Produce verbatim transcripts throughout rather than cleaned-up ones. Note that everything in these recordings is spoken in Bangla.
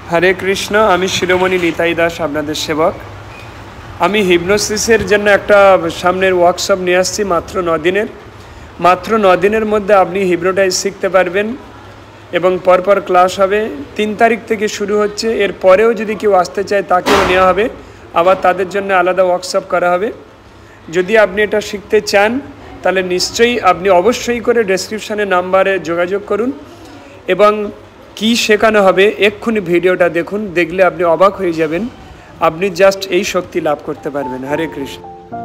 হরে কৃষ্ণ। আমি শিরোমণি নিতাই দাস, আপনাদের সেবক। আমি হিপনোসিসের জন্য একটা সামনের ওয়ার্কশপ নিয়ে আসছি, মাত্র ন দিনের মাত্র ন দিনের মধ্যে আপনি হিপনোটাইজ শিখতে পারবেন এবং পরপর ক্লাস হবে। তিন তারিখ থেকে শুরু হচ্ছে। এর পরেও যদি কেউ আসতে চায় তাকেও নেওয়া হবে, আবার তাদের জন্য আলাদা ওয়ার্কশপ করা হবে। যদি আপনি এটা শিখতে চান তাহলে নিশ্চয়ই আপনি অবশ্যই করে ডেসক্রিপশানে নাম্বারে যোগাযোগ করুন এবং কি শেখানো হবে এক্ষুনি ভিডিওটা দেখুন। দেখলে আপনি অবাক হয়ে যাবেন, আপনি জাস্ট এই শক্তি লাভ করতে পারবেন। হরে কৃষ্ণ।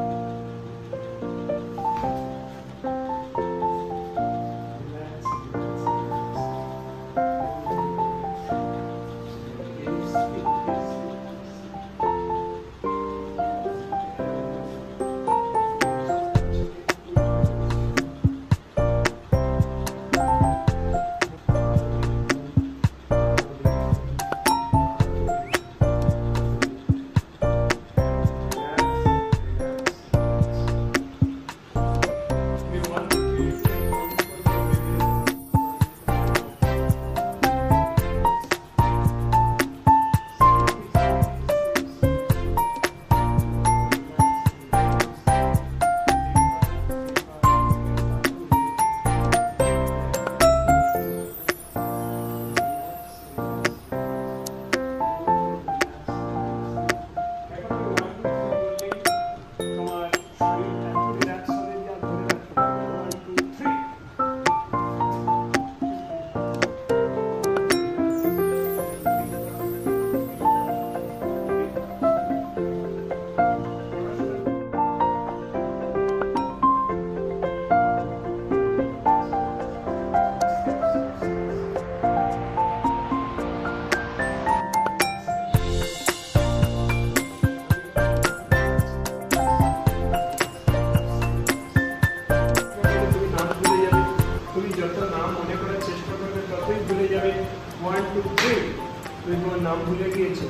নাম ভুলে গিয়েছে।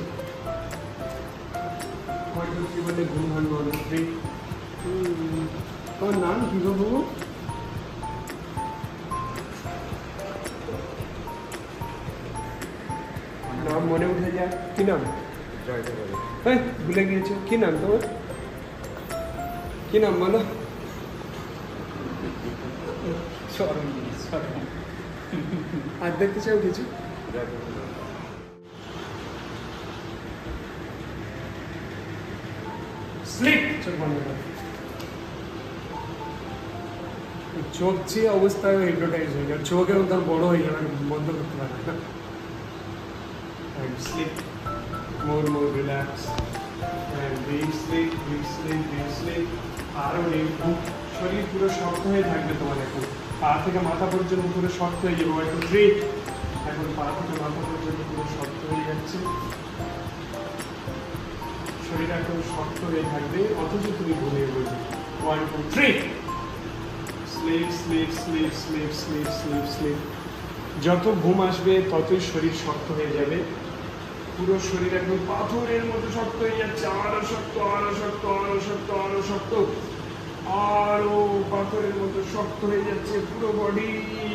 তোমার নাম কি বাবু? নাম মনে উঠে যায়। কি নাম? ভুলে গিয়েছো। কি নাম তোমার? কি নাম বলো? আর দেখতে চাও কিছু? চোখ যে অবস্থায় হিপনোটাইজ হয়ে যায়, চোখের তার বড় হয়ে যাবে, বন্ধ করতে পারে না। Sleep more more relax deep sleep deep sleep deep sleep. আরও নেই, শরীর পুরো শক্ত হয়ে থাকবে তোমার। এখন পা থেকে মাথা পর্যন্ত পুরো শক্ত হয়ে যাবে। একটু থ্রি। এখন পা থেকে মাথা পর্যন্ত পুরো শক্ত হয়ে যাচ্ছে। শরীর এখন শক্ত হয়ে থাকবে, অথচ তুমি ঘুমিয়ে পড়বে। One two three. Sleep sleep sleep sleep sleep sleep sleep. যত ঘুম আসবে ততই শরীর শক্ত হয়ে যাবে। পুরো শরীর একদম পাথরের মতো শক্ত হয়ে যাচ্ছে। আরো শক্ত, আরো শক্ত, আরো শক্ত, আরো শক্ত, আরো পাথরের মতো শক্ত হয়ে যাচ্ছে। পুরো বডি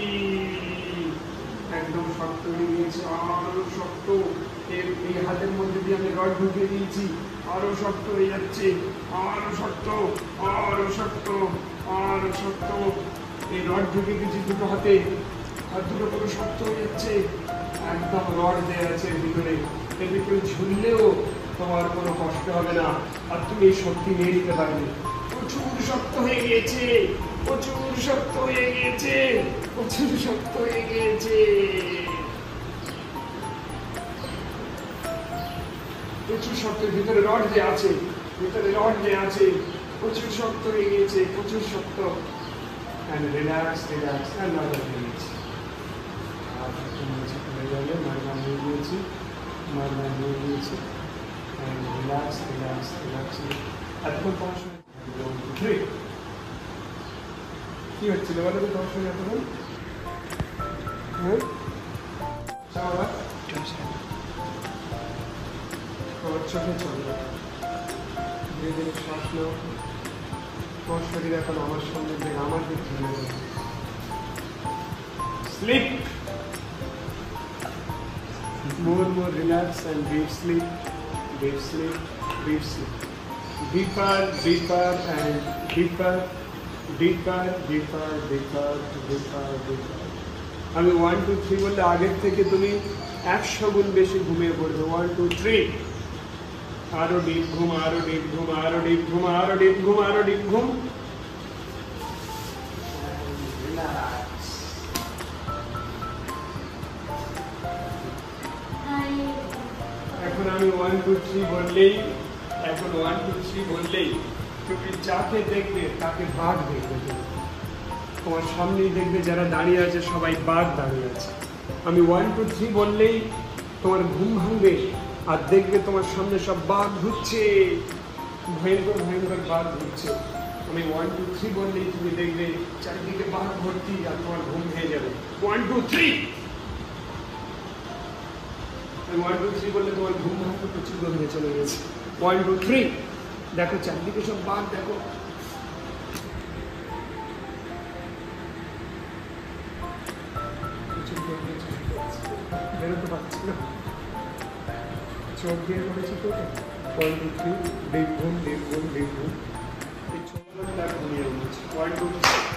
একদম শক্ত হয়ে গিয়েছে। আরো শক্ত। এই হাতের মধ্যে দিয়ে আমি রড ঢুকিয়ে দিয়েছি, আরো শক্ত হয়ে যাচ্ছে। আরো শক্ত, আরো শক্ত, আরো শক্ত। এই রড ঢুকিয়ে দিয়েছি দুটো হাতে, আর দুটো পুরো শক্ত হয়ে যাচ্ছে। একদম রড দেওয়া আছে ভিতরে। এর ভিতরে ঝুললেও তোমার কোনো কষ্ট হবে না, আর তুমি এই শক্তি নিয়ে নিতে পারবে। প্রচুর শক্ত হয়ে গিয়েছে, প্রচুর শক্ত হয়ে গিয়েছে, প্রচুর শক্ত হয়ে গিয়েছে। প্রচুর শক্ত। ভিতরে রড যে আছে, ভিতরে রড যে আছে, প্রচুর শক্ত হয়ে গিয়েছে, প্রচুর শক্ত। And relax, relax, and not relax. আর নিচে চলে যাবে, মারবার নিয়ে গিয়েছি, মারবার নিয়ে গিয়েছি। And relax, relax, relax. এতক্ষণ তোমার সঙ্গে কি হচ্ছিল বলো তো তোমার সঙ্গে এতক্ষণ? হ্যাঁ, তোমার চোখে চলবে। ধীরে ধীরে শ্বাস নাও। তোমার শরীর এখন আমার সঙ্গে যে আমার দিক ঝুলে যাবে। Sleep. more more relax and deep sleep, deep sleep, deep sleep. Deeper, deeper and deeper, deeper, deeper, deeper, deeper, deeper. আমি ওয়ান টু থ্রি বললে আগের থেকে তুমি একশো গুণ বেশি ঘুমিয়ে পড়বে। ওয়ান টু থ্রি, আরো ডিপ ঘুম, আরো ডিপ ঘুম, আরো ডিপ ঘুম, আরো ডিপ ঘুম, আরো ডিপ ঘুম। এখন আমি ওয়ান টু থ্রি বললেই এখন ওয়ান টু থ্রি বললেই তুমি যাকে দেখবে তাকে বাঘ দেখবে। তোমার সামনেই দেখবে যারা দাঁড়িয়ে আছে সবাই বাঘ দাঁড়িয়ে আছে। আমি ওয়ান টু থ্রি বললেই তোমার ঘুম ভাঙবে আর দেখবে তোমার সামনে সব বাঘ ঘুরছে, ভয়ঙ্কর ভয়ঙ্কর বাঘ ঘুরছে। আমি ওয়ান টু থ্রি বললেই তুমি দেখবে চারিদিকে বাঘ ভর্তি আর তোমার ঘুম ভেঙে যাবে। One two three, one two three বললে তোমার ঘুম ভাঙতে প্রচুর গভীরে চলে গেছে। ওয়ান টু থ্রি, দেখো চারদিকে সব বাঘ, দেখো বেরোতে পারছি না, চোখ দিয়ে করেছি তো। ওয়ান টু থ্রি, ডিপ ঘুম, ডিপ ঘুম, ডিপ ঘুম, এই ছোট ঘুমিয়ে উঠেছে। One two three.